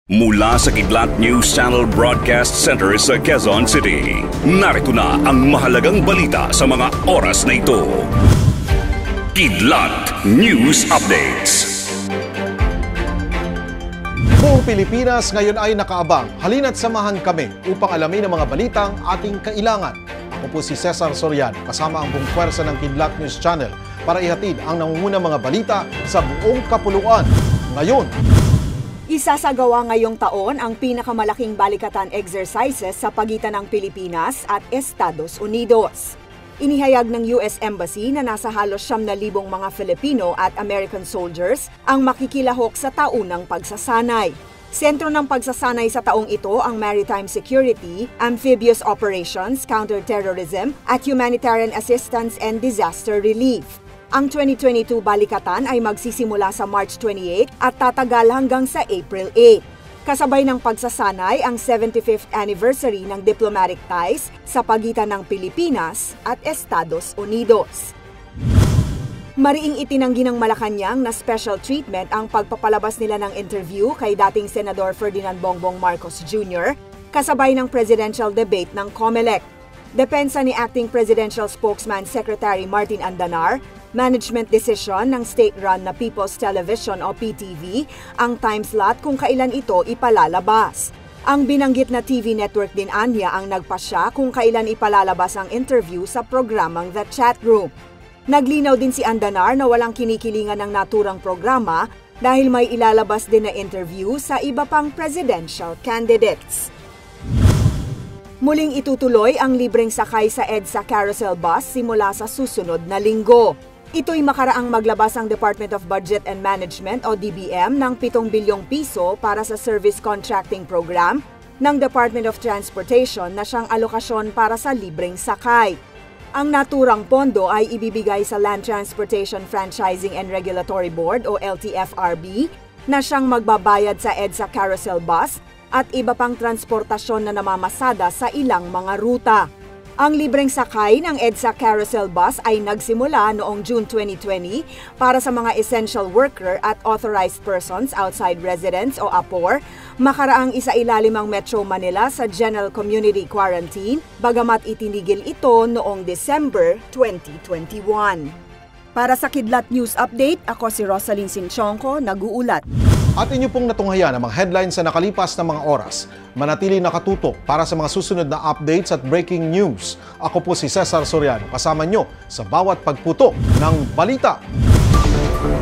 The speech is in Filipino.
Mula sa Kidlat News Channel Broadcast Center sa Quezon City, narito na ang mahalagang balita sa mga oras na ito. Kidlat News Updates. Buong Pilipinas ngayon ay nakaabang. Halina't samahan kami upang alamin ang mga balitang ating kailangan. Ako po si Cesar Soriano, kasama ang buong pwersa ng Kidlat News Channel para ihatid ang nangungunang mga balita sa buong kapuluan. Ngayon, isasagawa ngayong taon ang pinakamalaking balikatan exercises sa pagitan ng Pilipinas at Estados Unidos. Inihayag ng US Embassy na nasa halos 9,000 mga Filipino at American soldiers ang makikilahok sa taunang pagsasanay. Sentro ng pagsasanay sa taong ito ang maritime security, amphibious operations, counterterrorism at humanitarian assistance and disaster relief. Ang 2022 balikatan ay magsisimula sa March 28 at tatagal hanggang sa April 8. Kasabay ng pagsasanay ang 75th anniversary ng diplomatic ties sa pagitan ng Pilipinas at Estados Unidos. Mariing itinanggi ng Malacanang na special treatment ang pagpapalabas nila ng interview kay dating Senador Ferdinand Bongbong Marcos Jr. kasabay ng presidential debate ng COMELEC. Depensa ni Acting Presidential Spokesman Secretary Martin Andanar, management decision ng state-run na People's Television o PTV ang time slot kung kailan ito ipalalabas. Ang binanggit na TV network din anya ang nagpasya kung kailan ipalalabas ang interview sa programang The Chat Room. Naglinaw din si Andanar na walang kinikilingan ng naturang programa dahil may ilalabas din na interview sa iba pang presidential candidates. Muling itutuloy ang libreng sakay sa EDSA Carousel Bus simula sa susunod na linggo. Ito'y makaraang maglabas ang Department of Budget and Management o DBM ng 7 bilyong piso para sa service contracting program ng Department of Transportation na siyang alokasyon para sa libreng sakay. Ang naturang pondo ay ibibigay sa Land Transportation Franchising and Regulatory Board o LTFRB na siyang magbabayad sa EDSA Carousel Bus at iba pang transportasyon na namamasada sa ilang mga ruta. Ang libreng sakay ng EDSA Carousel Bus ay nagsimula noong June 2020 para sa mga essential worker at authorized persons outside residence o APOR, makaraang isailalim ang Metro Manila sa General Community Quarantine, bagamat itinigil ito noong December 2021. Para sa Kidlat News Update, ako si Rosalyn Sinchonko, nag-uulat. At inyo pong natunghayan ang mga headlines sa nakalipas na mga oras. Manatili nakatutok para sa mga susunod na updates at breaking news. Ako po si Cesar Soriano, kasama nyo sa bawat pagputok ng balita.